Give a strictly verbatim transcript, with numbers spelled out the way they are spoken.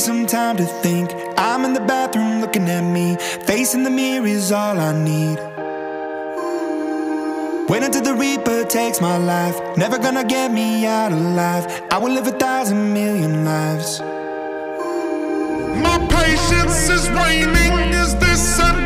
some time to think. I'm in the bathroom looking at me. Facing the mirror is all I need. Wait until the Reaper takes my life. Never gonna get me out alive. I will live a thousand million lives. My patience is waning. Is this a